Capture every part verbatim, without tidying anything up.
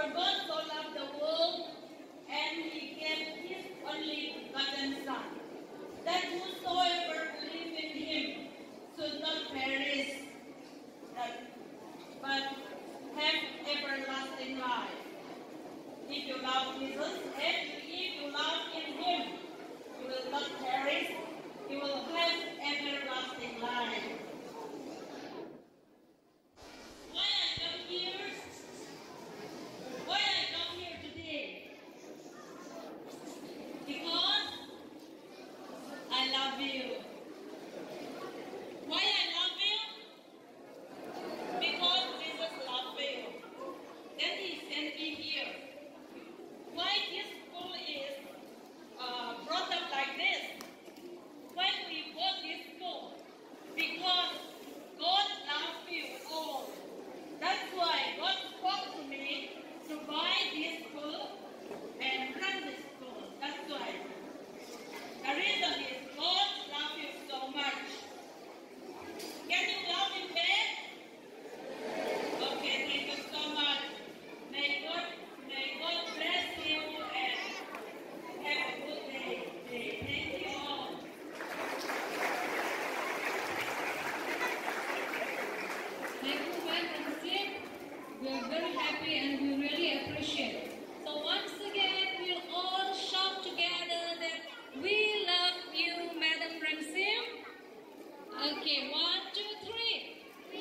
God so loved the world, and he gave his only begotten Son, that whosoever believes in him should not perish, but have everlasting life. If you love Jesus, and if you love in him, you will not perish, you will have everlasting life. Why I come here? Why I come here today? Because I love you. Why I love you? Because Jesus loved you. Then he sent me here. Why this school is uh, brought up like this? When we bought this school? Because God loves you all. That's why God spoke to me to buy this school and run this school. That's why. The reason is God loves you so much. Can you love him back? Okay, thank you so much. May God, may God bless you and have a good day. Thank you all. Thank you, Madam Sim. We are very happy and we really appreciate it. So once again, we'll all shout together that we love you, Madam Ramsim. Okay, one, two, three. We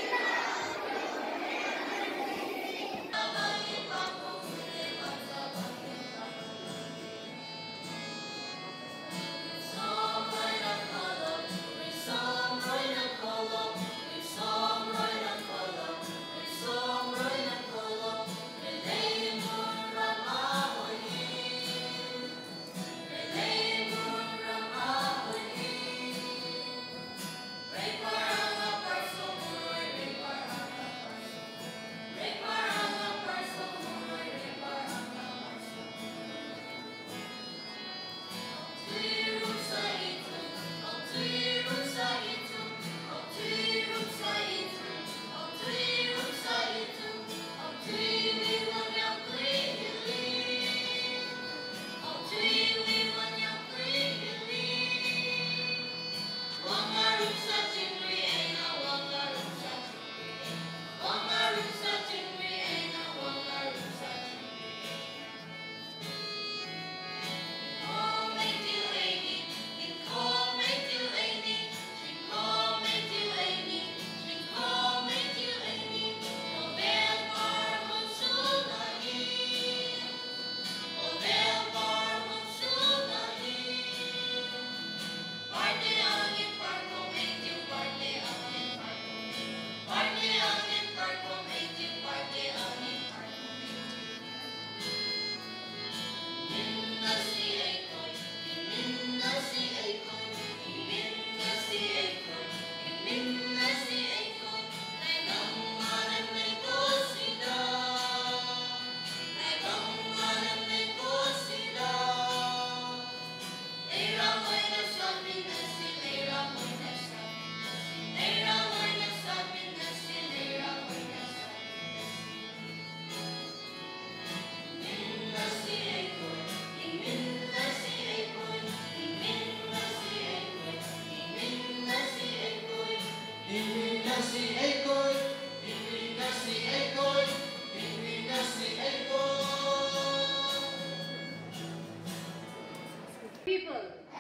People,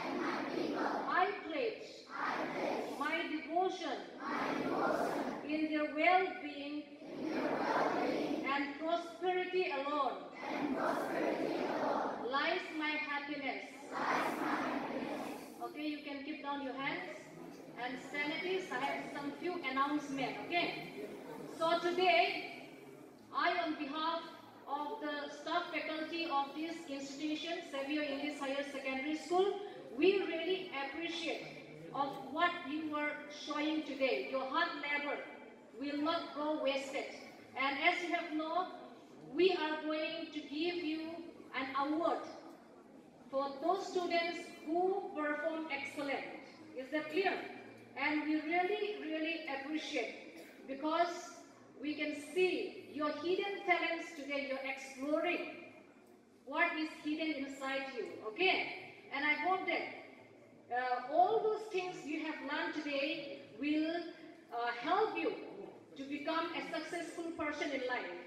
I pledge my devotion in their well-being and prosperity alone lies my happiness. Okay, you can keep down your hands. And sanities, I have some few announcements. Okay, so today I, on behalf of the staff faculty of this institution, Xavier English Higher Secondary School, we really appreciate of what you are showing today. Your hard labor will not go wasted. And as you have known, we are going to give you an award for those students who perform excellent. Is that clear? And we really, really appreciate, because we can see your hidden talents today, you're exploring what is hidden inside you, okay? And I hope that uh, all those things you have learned today will uh, help you to become a successful person in life.